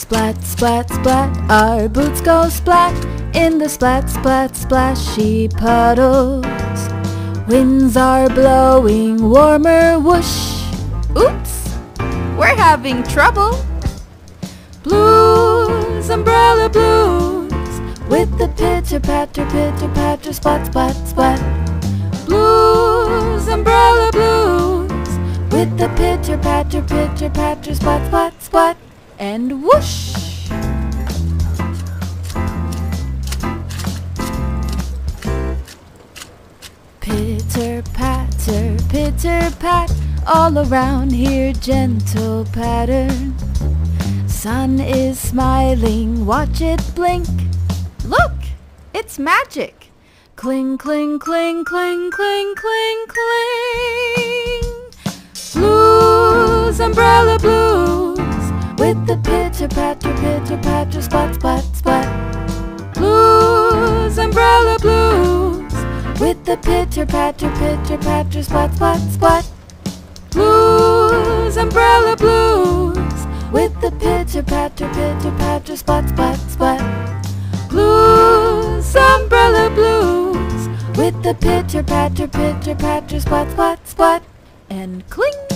Splat, splat, splat, our boots go splat in the splat, splat, splashy puddles. Winds are blowing warmer whoosh. Oops, we're having trouble. Blues, umbrella blues, with the pitter patter, splat, splat, splat. Blues, umbrella blues, with the pitter patter, splat, splat, splat, and whoosh. Pitter pat, all around here gentle pattern. Sun is smiling, watch it blink. Look, it's magic. Cling, cling, cling, cling, cling, cling, cling. Blues, umbrella blues, with the pitter patter, splat, splat, splat. Blues, umbrella blues, with the pitter patter, splat, splat, splat. Blues, umbrella blues, with the pitter patter, splat, splat, splat. Blues, umbrella blues, with the pitter patter, splat, splat, splat, and cling.